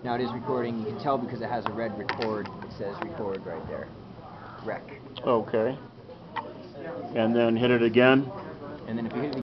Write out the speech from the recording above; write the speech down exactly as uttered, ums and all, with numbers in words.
Now it is recording. You can tell because it has a red record. It says record right there. Rec. Okay. And then hit it again. And then if you hit it